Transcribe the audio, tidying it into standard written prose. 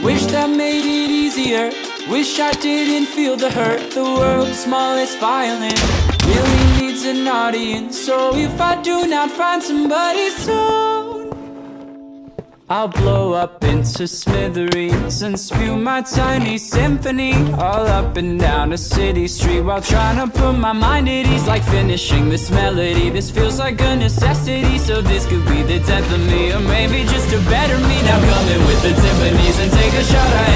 Wish that made it easier. Wish I didn't feel the hurt. The world's smallest violin really needs an audience. So if I do not find somebody soon, I'll blow up into smithereens and spew my tiny symphony all up and down a city street, while trying to put my mind at ease. Like finishing this melody, this feels like a necessity. So this could be the death of me, or maybe just a better me. Now come in with the timpanis and take a shot. I